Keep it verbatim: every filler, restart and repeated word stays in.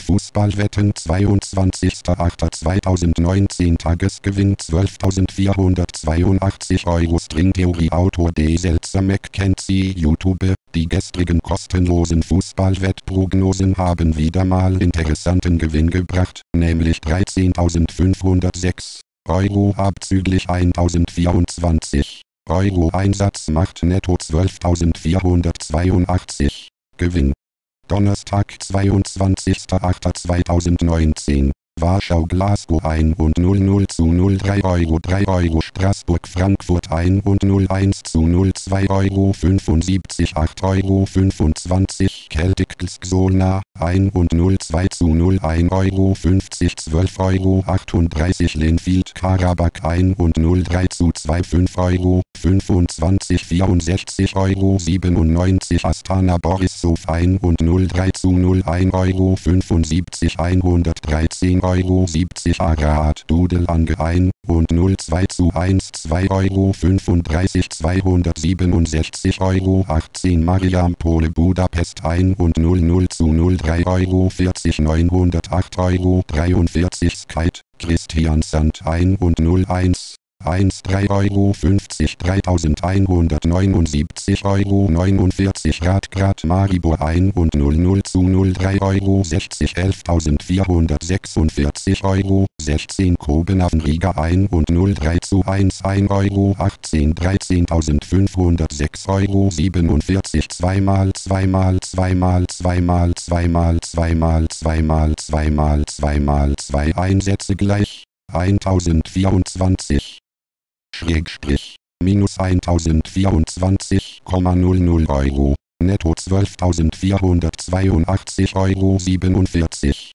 Fußballwetten zweiundzwanzigster achter zweitausendneunzehn Tagesgewinn zwölftausendvierhundertzweiundachtzig Euro Stringtheorie Autor D. Seltzer Mackenzie YouTube. Die gestrigen kostenlosen Fußballwettprognosen haben wieder mal interessanten Gewinn gebracht, nämlich dreizehntausendfünfhundertsechs Euro abzüglich eintausendvierundzwanzig Euro. Einsatz macht netto zwölftausendvierhundertzweiundachtzig. Gewinn. Donnerstag, zweiundzwanzigster achter zweitausendneunzehn. Warschau Glasgow ein und null null zu null drei Euro drei Euro Straßburg Frankfurt ein und null eins zu null zwei Euro fünfundsiebzig acht Euro fünfundzwanzig Celtic Solna ein und null zwei zu null ein Euro fünfzig zwölf Euro achtunddreißig Linfield Karabakh ein und null drei zu zwei fünf Euro fünfundzwanzig vierundsechzig Euro siebenundneunzig Astana Borisov ein und null drei zu null ein Euro fünfundsiebzig hundertdreizehn Euro siebzig Arad Dudel Ange ein und null zwei zu eins zwei Euro fünfunddreißig zweihundertsiebenundsechzig Euro achtzehn Mariampole Budapest ein und null null zu null drei Euro vierzig neunhundertacht Euro dreiundvierzig Skype Christian Sand ein und null eins eins drei Euro fünfzig dreitausendeinhundertneunundsiebzig Euro neunundvierzig Radgrad Maribor ein und null null zu null drei Euro sechzig elftausendvierhundertsechsundvierzig Euro sechzehn Kopenhagen Riga ein und null drei zu eins ein Euro achtzehn dreizehntausendfünfhundertsechs Euro siebenundvierzig zweimal zweimal zweimal zweimal zweimal zweimal zweimal zweimal zweimal zwei Einsätze gleich eintausendvierundzwanzig Schrägstrich, minus eintausendvierundzwanzig Komma null null Euro, netto zwölftausendvierhundertzweiundachtzig Euro siebenundvierzig.